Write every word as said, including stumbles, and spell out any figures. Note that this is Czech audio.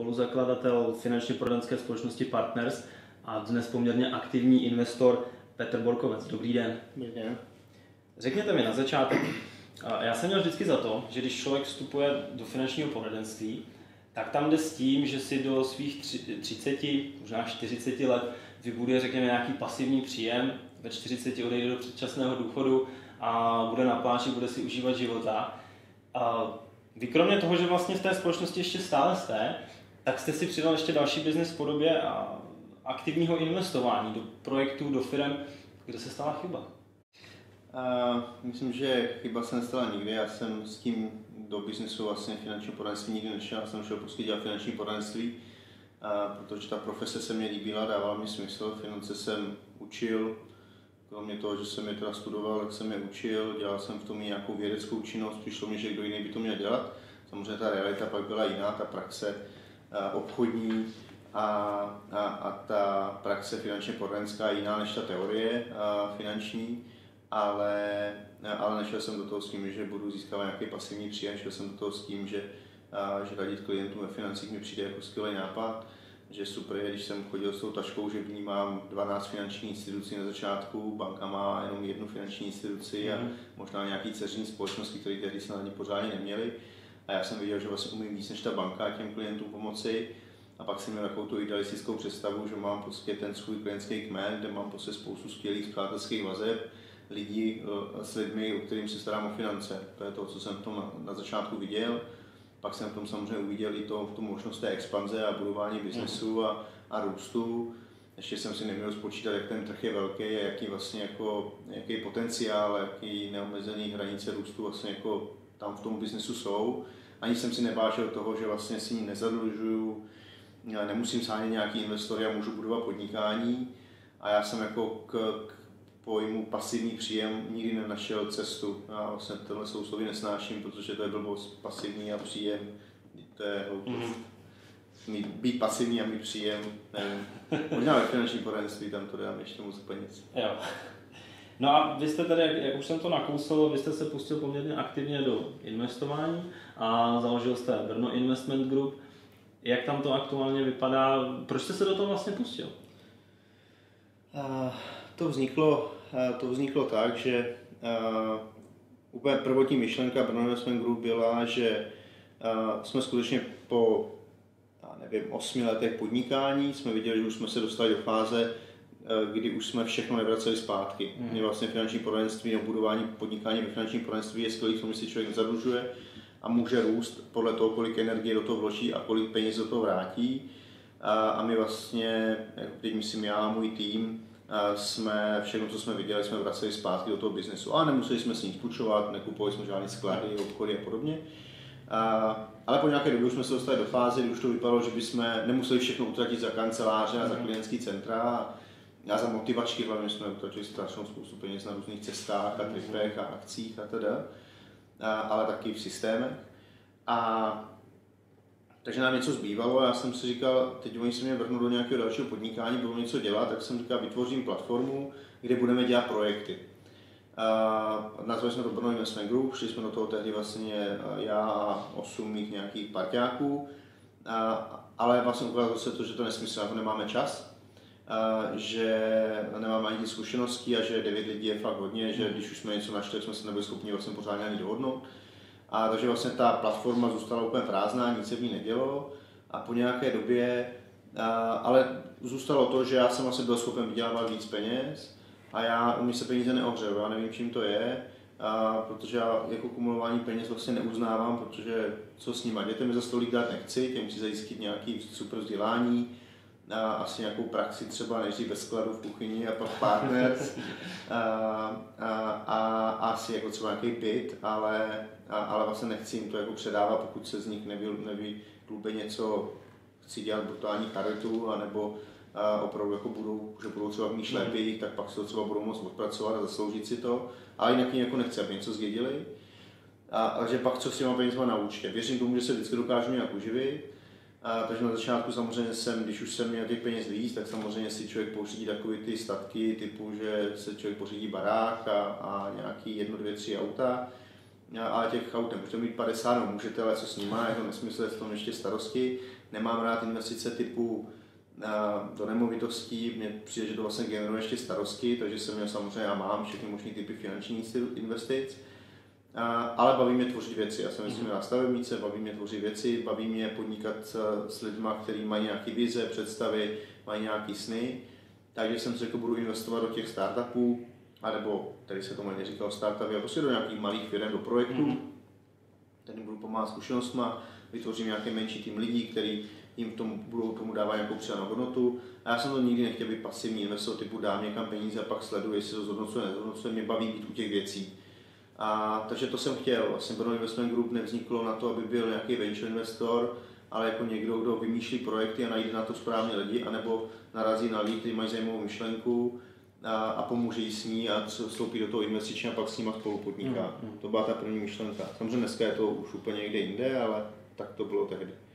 spoluzakladatel finančně poradenské společnosti Partners a dnes poměrně aktivní investor Petr Borkovec. Dobrý den. Dobrý den. Řekněte mi na začátek, já jsem měl vždycky za to, že když člověk vstupuje do finančního poradenství, tak tam jde s tím, že si do svých třiceti, možná čtyřiceti let vybuduje, řekněme, nějaký pasivní příjem, ve čtyřiceti odejde do předčasného důchodu a bude na pláži, bude si užívat života. A vy kromě toho, že vlastně v té společnosti ještě stále jste, tak jste si přidal ještě další biznes v podobě aktivního investování do projektů, do firm, kde se stala chyba. Uh, myslím, že chyba se nestala nikdy. Já jsem s tím do biznesu vlastně finanční poradenství nikdy nešel. Já jsem šel prostě dělat finanční poradenství, uh, protože ta profese se mě líbila, dávala mi smysl. Finance jsem učil, kromě toho, že jsem je teda studoval, tak jsem je učil, dělal jsem v tom i nějakou vědeckou činnost, přišlo mi, že kdo jiný by to měl dělat. Samozřejmě ta realita pak byla jiná, ta praxe uh, obchodní a, a, a ta praxe finančně poradenská je jiná než ta teorie uh, finanční. Ale, ale nešel jsem do toho s tím, že budu získávat nějaký pasivní příjem, šel jsem do toho s tím, že, že radit klientům ve financích mi přijde jako skvělý nápad, že super je, když jsem chodil s tou taškou, že v ní mám dvanáct finančních institucí na začátku, banka má jenom jednu finanční instituci a možná nějaký dceřiní společnosti, které tehdy se na ní pořádně neměly. A já jsem viděl, že vlastně umím víc než ta banka těm klientům pomoci. A pak jsem měl takovou tu idealistickou představu, že mám prostě ten svůj klientský kmen, kde mám prostě spoustu skvělých přátelských vazeb, lidí s lidmi, o kterým se starám o finance. To je to, co jsem v tom na, na začátku viděl. Pak jsem v tom samozřejmě uviděl i to, tu možnost té expanze a budování biznesu a, a růstu. Ještě jsem si neměl spočítat, jak ten trh je velký a jaký vlastně jako, jaký potenciál, jaký neomezený hranice růstu vlastně jako tam v tom biznesu jsou. Ani jsem si nevážil toho, že vlastně si nezadlužuju, nemusím sáhnět nějaký investory a můžu budovat podnikání. A já jsem jako k, k pojmu pasivní příjem nikdy nenašel cestu. Já vlastně tenhle sousloví nesnáším, protože to je blbost, pasivní a příjem. To je hloupost. Mm. Být pasivní a mít příjem, nevím. Možná ve finančním poradenství tam to dám ještě moc peněz. Jo. No a vy jste tady, jak, jak už jsem to nakousl, vy jste se pustil poměrně aktivně do investování a založil jste Brno Investment Group. Jak tam to aktuálně vypadá? Proč jste se do toho vlastně pustil? Uh, to vzniklo To vzniklo tak, že uh, úplně prvotní myšlenka Brno Investment Group byla, že uh, jsme skutečně po, já nevím, osmi letech podnikání jsme viděli, že už jsme se dostali do fáze, uh, kdy už jsme všechno nevraceli zpátky. Mm. Mě vlastně finanční poradenství nebo budování podnikání ve finančním poradenství je skvělý, v tom, že si člověk nezadlužuje a může růst podle toho, kolik energie do toho vloží a kolik peněz do toho vrátí. A, a my vlastně, teď myslím já a můj tým, jsme všechno, co jsme viděli, jsme vraceli zpátky do toho biznesu. A nemuseli jsme si nic půjčovat, nekupovali jsme žádné sklady, obchody a podobně. A, ale po nějaké době už jsme se dostali do fáze, kdy už to vypadalo, že bychom nemuseli všechno utratit za kanceláře a za klientský centra a za motivačky, hlavně jsme utratili strašnou spoustu peněz na různých cestách a tripech a akcích a teda, a, ale taky v systémech. A takže nám něco zbývalo a já jsem si říkal, teď oni se mě vrhnou do nějakého dalšího podnikání, budou něco dělat, tak jsem říkal, vytvořím platformu, kde budeme dělat projekty. Nazvali jsme to Brno Investment Group, šli jsme do toho tehdy vlastně já a osm mých nějakých parťáků, ale vlastně ukázalo se to, že to nesmysl, na to nemáme čas, že nemáme ani zkušenosti a že devět lidí je fakt hodně, že když už jsme něco našli, tak jsme se nebyli schopni vlastně pořádně ani dohodnout. A takže vlastně ta platforma zůstala úplně prázdná, nic se v ní nedělo a po nějaké době, a, ale zůstalo to, že já jsem vlastně byl schopen vydělávat víc peněz a já u mě se peníze neohřejou, já nevím, čím to je, a, protože já jako kumulování peněz vlastně neuznávám, protože co s nima, dětem mi za stolik dát nechci, těm musí zajistit nějaký super vzdělání, a asi nějakou praxi třeba nejdřív bez skladu v kuchyni a pak Partners a, a, a asi jako třeba nějaký byt, ale, a, ale vlastně nechci jim to jako předávat, pokud se z nich nevyklube něco, chci dělat brutální charitu, anebo a opravdu jako budou, že budou třeba mít šlépy, tak pak se to třeba budou moct odpracovat a zasloužit si to, ale jinak jim jako nechci, aby něco zdědili. A, a že pak co s těma penězma na účtě. Věřím tomu, že se vždycky dokážu nějak uživit. A, takže na začátku samozřejmě jsem, když už jsem měl těch peněz víc, tak samozřejmě si člověk pořídí takové ty statky typu, že se člověk pořídí barák a, a nějaký jedno, dvě, tři auta. ale těch aut můžete mít padesát, no můžete, ale co s nima, je to nesmysl, je v tom ještě starosti. Nemám rád investice typu do nemovitostí, mně přijde, že to vlastně generuje ještě starosti, takže jsem měl samozřejmě, já mám všechny možné typy finančních investic, ale baví mě tvořit věci. Já jsem myslím na stavebnice, baví mě tvořit věci, baví mě podnikat s lidmi, kteří mají nějaké vize, představy, mají nějaké sny, takže jsem si řekl, budu investovat do těch startupů, anebo, tady se tomu neříkalo startupy, a prostě do nějakých malých firm, do projektů, mm. tady budu pomáhat zkušenostma, vytvořím nějaký menší tým lidí, který jim tomu, budou tomu dávat nějakou přidanou hodnotu. A já jsem to nikdy nechtěl být pasivní investor typu dám někam peníze a pak sleduji, jestli to zhodnocuje, nezhodnocuje, mě baví být u těch věcí. A, takže to jsem chtěl. Vlastně Brno Investment Group nevzniklo na to, aby byl nějaký venture investor, ale jako někdo, kdo vymýšlí projekty a najde na to správně lidi, anebo narazí na lidi, kteří mají zajímavou myšlenku a, a pomůže jí s ní a vstoupí do toho investičně a pak s nima spolu podniká. Mm, mm. To byla ta první myšlenka. Samozřejmě dneska je to už úplně někde jinde, ale tak to bylo tehdy.